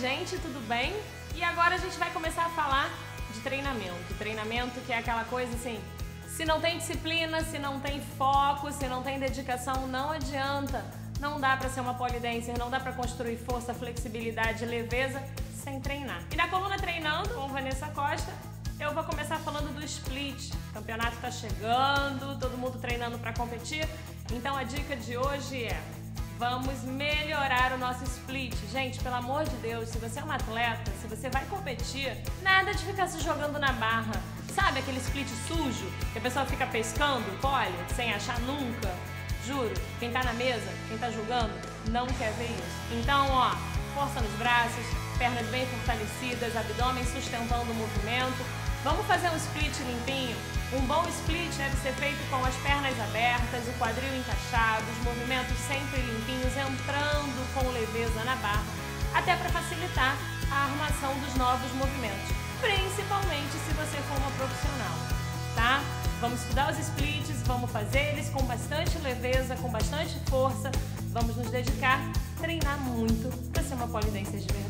gente, tudo bem? E agora a gente vai começar a falar de treinamento. Treinamento que é aquela coisa assim, se não tem disciplina, se não tem foco, se não tem dedicação, não adianta. Não dá pra ser uma pole dancer, não dá pra construir força, flexibilidade, leveza sem treinar. E na coluna Treinando com Vanessa Costa, eu vou começar falando do split. O campeonato tá chegando, todo mundo treinando pra competir. Então a dica de hoje é: vamos melhorar o nosso split. Gente, pelo amor de Deus, se você é um atleta, se você vai competir, nada de ficar se jogando na barra. Sabe aquele split sujo, que a pessoa fica pescando pole, sem achar nunca? Juro, quem tá na mesa, quem tá julgando, não quer ver isso. Então, ó, força nos braços, pernas bem fortalecidas, abdômen sustentando o movimento. Vamos fazer um split limpinho? Um bom split deve ser feito com as pernas abertas, o quadril encaixado, os movimentos sempre limpinhos, entrando com leveza na barra, até para facilitar a armação dos novos movimentos, principalmente se você for uma profissional, tá? Vamos estudar os splits, vamos fazer eles com bastante leveza, com bastante força, vamos nos dedicar, treinar muito para ser uma pole dancer de verdade.